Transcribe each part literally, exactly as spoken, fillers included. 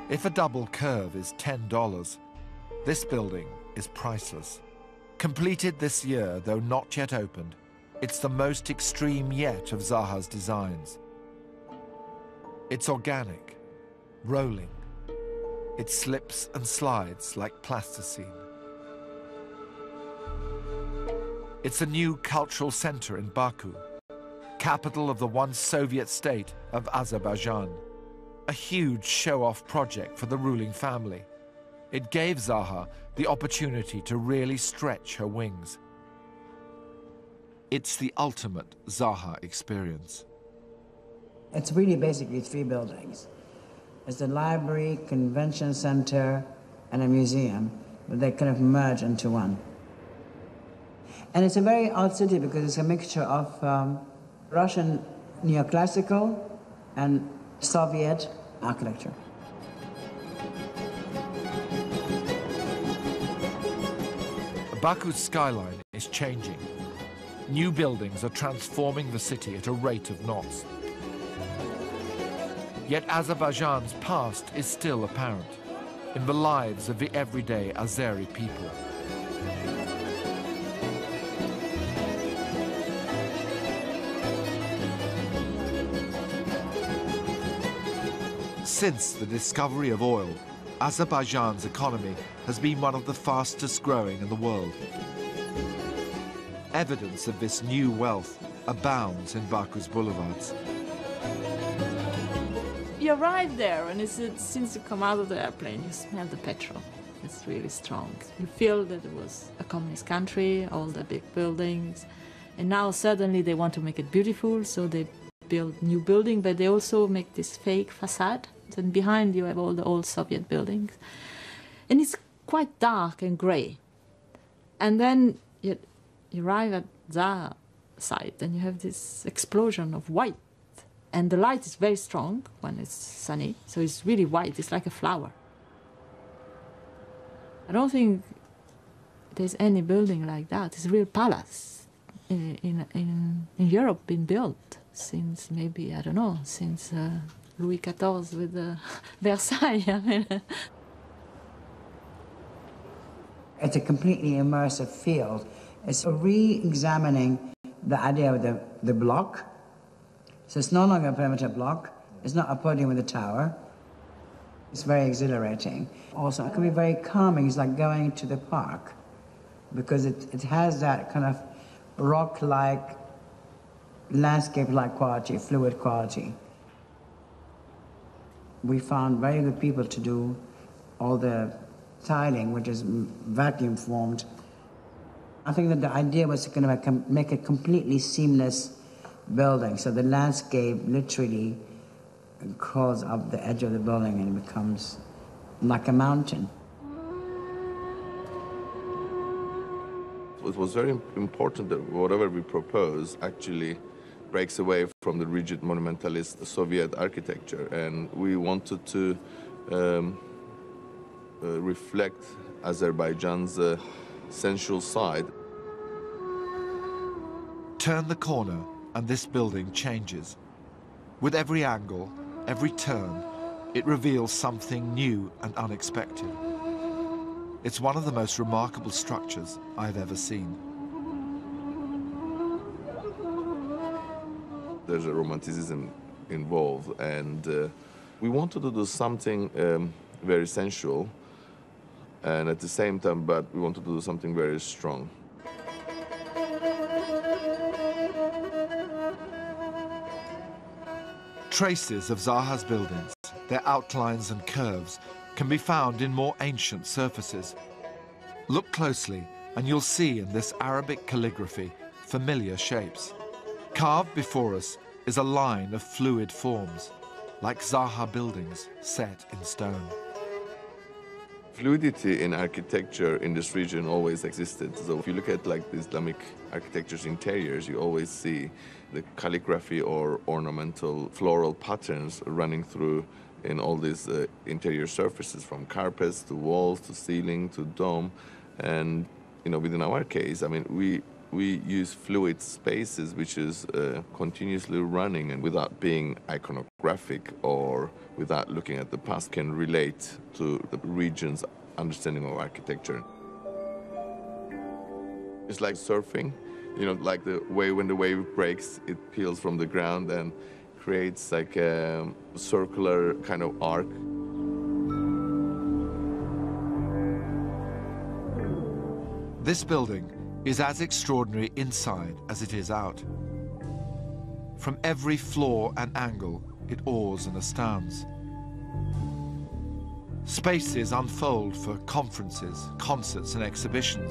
If a double curve is ten dollars, this building is priceless. Completed this year, though not yet opened, it's the most extreme yet of Zaha's designs. It's organic, rolling. It slips and slides like plasticine. It's a new cultural center in Baku, capital of the once Soviet state of Azerbaijan. A huge show-off project for the ruling family. It gave Zaha the opportunity to really stretch her wings. It's the ultimate Zaha experience. It's really basically three buildings. It's a library, convention center, and a museum, but they kind of merge into one. And it's a very odd city because it's a mixture of um, Russian neoclassical and Soviet architecture. Baku's skyline is changing. New buildings are transforming the city at a rate of knots. Yet Azerbaijan's past is still apparent in the lives of the everyday Azeri people. Since the discovery of oil, Azerbaijan's economy has been one of the fastest growing in the world. Evidence of this new wealth abounds in Baku's boulevards. You arrive there, and it's, it, since you come out of the airplane, you smell the petrol. It's really strong. You feel that it was a communist country, all the big buildings, and now suddenly they want to make it beautiful, so they build new building, but they also make this fake facade. And behind you have all the old Soviet buildings. And it's quite dark and grey. And then you, you arrive at Zaha site, and you have this explosion of white. And the light is very strong when it's sunny, so it's really white. It's like a flower. I don't think there's any building like that. It's a real palace in, in, in, in Europe, been built since maybe, I don't know, since uh, Louis the fourteenth with uh, Versailles. I mean. It's a completely immersive field. It's re-examining the idea of the, the block. So it's no longer a perimeter block. It's not a podium with a tower. It's very exhilarating. Also, it can be very calming. It's like going to the park because it, it has that kind of rock-like, landscape-like quality, fluid quality. We found very good people to do all the tiling, which is vacuum formed. I think that the idea was to kind of make a completely seamless building, so the landscape literally crawls up the edge of the building and becomes like a mountain. It was very important that whatever we propose actually breaks away from the rigid monumentalist Soviet architecture, and we wanted to um, uh, reflect Azerbaijan's uh, sensual side. Turn the corner and this building changes. With every angle, every turn, it reveals something new and unexpected. It's one of the most remarkable structures I've ever seen. There's a romanticism involved, and uh, we wanted to do something um, very sensual, and at the same time, but we wanted to do something very strong. Traces of Zaha's buildings, their outlines and curves, can be found in more ancient surfaces. Look closely, and you'll see in this Arabic calligraphy familiar shapes. Carved before us is a line of fluid forms, like Zaha buildings set in stone. Fluidity in architecture in this region always existed. So if you look at like the Islamic architecture's interiors, you always see the calligraphy or ornamental floral patterns running through in all these uh, interior surfaces, from carpets to walls to ceiling to dome. And you know, within our case, I mean, we we use fluid spaces, which is uh, continuously running and without being iconographic or without looking at the past, can relate to the region's understanding of architecture. It's like surfing, you know, like the way when the wave breaks, it peels from the ground and creates like a circular kind of arc. This building is as extraordinary inside as it is out. From every floor and angle, it awes and astounds. Spaces unfold for conferences, concerts, and exhibitions.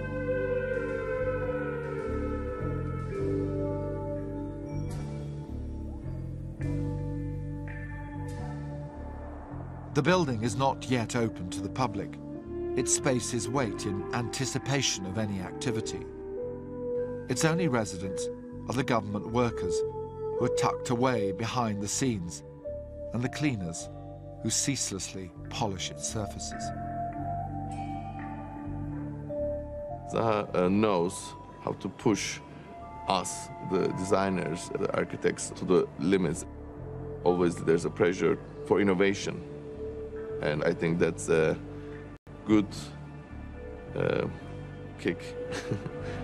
The building is not yet open to the public. Its spaces wait in anticipation of any activity. Its only residents are the government workers, who are tucked away behind the scenes, and the cleaners, who ceaselessly polish its surfaces. Zaha uh, knows how to push us, the designers, the architects, to the limits. Always there's a pressure for innovation. And I think that's a good uh, kick.